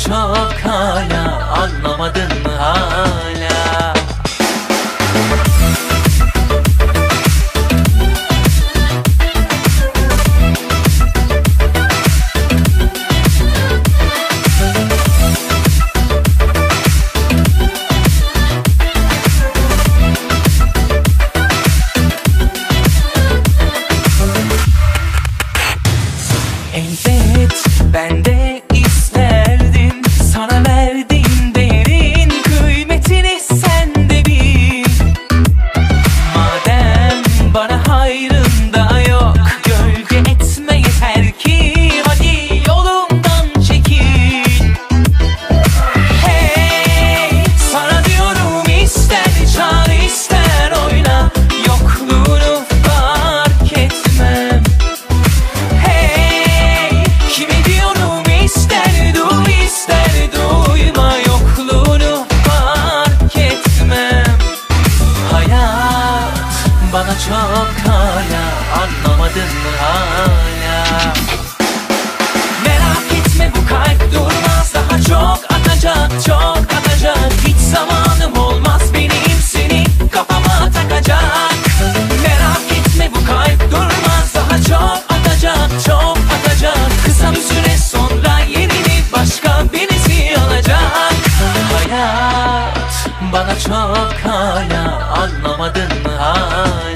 çok hala, anlamadın mı hala? Elbet ben de isterdim, sana verdiğim değerin kıymetini sen de bil. Madem bana hayrın da yok, gölge etme yeter ki hadi yolumdan çekil. Hey, sana diyorum ister çağır ister oyna, yokluğunu fark etmem. Bana çok hala, anlamadın mı hala? Merak etme bu kalp durmaz, daha çok atacak, çok atacak. Hiç zamanım olmaz benim seni kafama takacak. Merak etme bu kalp durmaz, daha çok atacak, çok atacak. Kısa bir süre sonra yerini başka birisi alacak. Hayat bana çok hala, anlamadın mı hala?